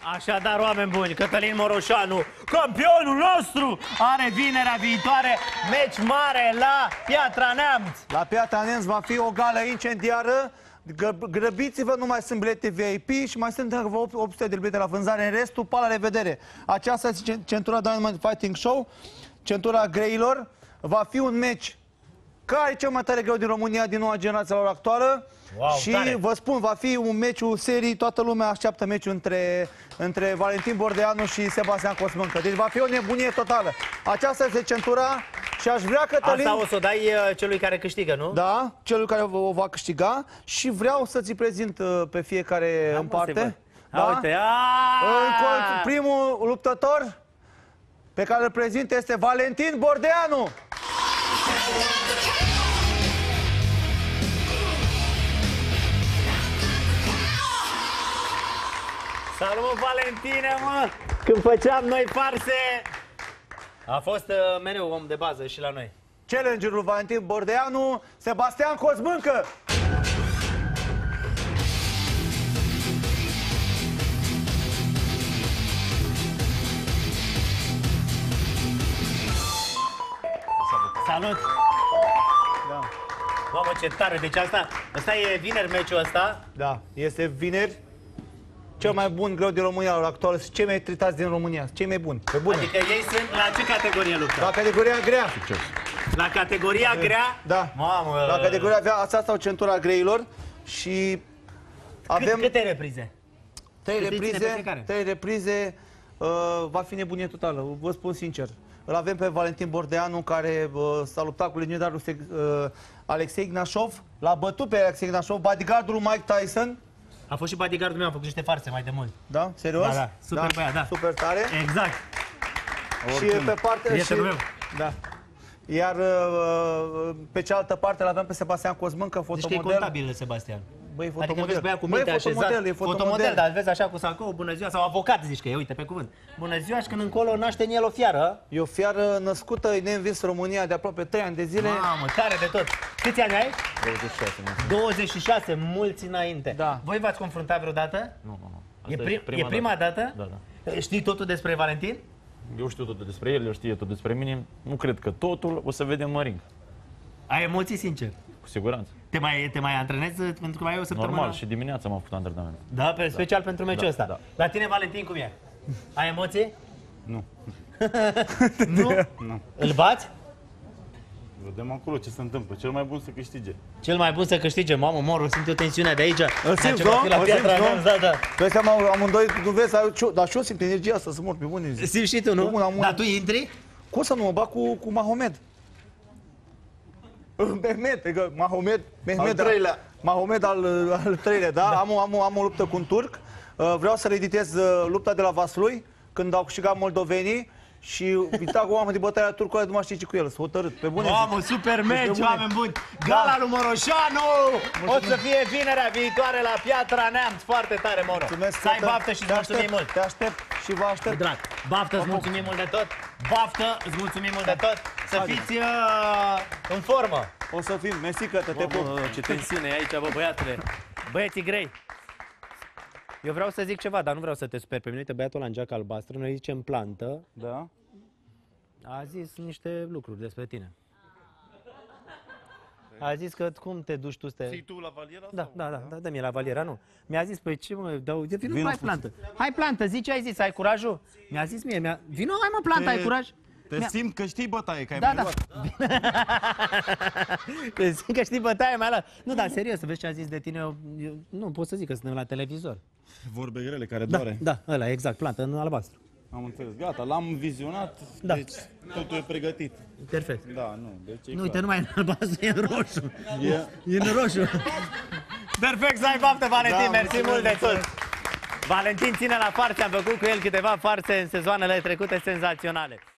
Așadar, oameni buni, Cătălin Moroșanu, campionul nostru, are vinerea viitoare meci mare la Piatra Neamț. La Piatra Neamț va fi o gală incendiară. Grăbiți-vă, nu mai sunt bilete VIP și mai sunt 800 de bilete la vânzare. În restul, pa, la revedere. Aceasta este centura Dynamite Fighting Show, centura greilor. Va fi un meci care e cel mai tare greu din România, din noua generație la ora actuală. Wow, și tare. vă spun, va fi un meciul serii, toată lumea așteaptă meciul între Valentin Bordeanu și Sebastian Cosmâncă. Deci va fi o nebunie totală. Aceasta este centura și aș vrea, Cătălin... Asta o să o dai celui care câștigă, nu? Da, celui care o va câștiga și vreau să ți prezint pe fiecare în parte. Da? Uite, primul luptător pe care îl prezint este Valentin Bordeanu. Salut, Valentine, mă! Când făceam noi farse, a fost mereu om de bază și la noi. Challengerul Valentin Bordeanu, Sebastian Cosmâncă. Salut! Da. Mamă, ce tare! Deci asta e vineri meciul ăsta. Da, este vineri. Cel mai bun greu din România la actual, sunt cei mai tritați din România, cei mai buni, pe bune. Adică ei sunt la ce categorie luptă? La categoria grea. La categoria grea? Da. Mamă! La categoria grea, asta sau centura greilor și avem Câte reprize? 3 reprize, va fi nebunie totală, vă spun sincer. Îl avem pe Valentin Bordeanu, care s-a luptat cu legendarul Alexei Ignașov, l-a bătut pe Alexei Ignașov, bodyguardul lui Mike Tyson. A fost și bodyguardul meu, am făcut niște farse mai de mult. Da? Serios? Da, da. Super băiat, da. Super tare. Exact. Și pe partea... Prietenul meu. Da. Iar pe cealaltă parte l-avem pe Sebastian Cosmâncă, fotomodel. Deci că e contabil, Sebastian. Băi, Adică fotomodel. vezi băiat cu Băi, minte așezat. e fotomodel. Dar vezi așa cu sacou, bună ziua, sau avocat zici că e, uite, pe cuvânt. Bună ziua și când încolo naște în el o fiară. E o fiară născută, e neînvins în România de aproape 3 ani de zile. Mamă, tare de tot. Câți ani ai? 26. 26, mulți înainte. Da. Voi v-ați confruntat vreodată? Nu. E prima dată? Da. Știi totul despre Valentin? Eu știu totul despre el, el știe tot despre mine. Nu cred că totul, o să vedem în ring. Ai emoții, sincer? Cu siguranță. Te mai antrenezi pentru că mai e o săptămână? Normal, și dimineața am făcut antrenament. Da, special pentru meciul ăsta. Da. La tine, Valentin, cum e? Ai emoții? Nu. Nu? Nu. Îl bați? Vedem acolo ce se întâmplă. Cel mai bun să câștige. Cel mai bun să câștige. Mamă, Moru, simt eu tensiunea de aici. Îl simți, La nu? Piatra Neamț, da. Vezi că amândoi, nu vezi, dar și eu simt energia asta să mor pe bune. Simți și tu, nu? Dar tu intri? Cum să nu mă bag cu Mahomed? Mehmed, adică Mahomed, Al treilea. Mahomed al treilea, da? Am o luptă cu un turc. Vreau să reeditez lupta de la Vaslui, când au câștigat moldovenii. Și uita cu oameni de bătaia turcului, nu mai știi ce cu el, s-a hotărât, pe bune. Mamă, super meci, oameni buni! Gala lui Moroșanu! O să fie vinerea viitoare la Piatra Neamț. Foarte tare, Moro. Mulțumesc, Să ai baftă și îți mulțumim mult. Te aștept și vă aștept. Drag, baftă, îți mulțumim mult de tot. Baftă, îți mulțumim mult de tot. Să fiți în formă. O să fim, mersi că te pup. Ce tensiune e aici, bă, băiatule. Băieții grei. Eu vreau să zic ceva, dar nu vreau să te sper pe mine. Uite, băiatul ăla în geacă albastră, noi zicem plantă. Da? A zis niște lucruri despre tine. A zis că cum te duci tu să te... Ții tu la valiera? Da, dă-mi la valiera, nu. Mi-a zis, păi ce mă, dau, vino, hai plantă. Hai plantă, zi ce ai zis, ai curajul? Mi-a zis mie, vino, hai mă plantă, ai curaj? Te simt că știi bătaie, că ai Da. mai luat. Te simt că știi bătaie, mai luat. Nu, dar serios, să vezi ce a zis de tine, eu nu pot să zic că suntem la televizor. Vorbe grele care doare. Da, ăla, exact, plantă, în albastru. Am înțeles, gata, l-am vizionat, Da. deci totul e pregătit. Perfect. Da, nu, deci e Nu, clar. uite, nu mai e în albastru, e în roșu. E- E în roșu. Perfect, să ai baftă, Valentin, Da, mersi mult de tot. mulțumesc. Valentin ține la farse, am făcut cu el câteva farse în sezoanele trecute senzaționale.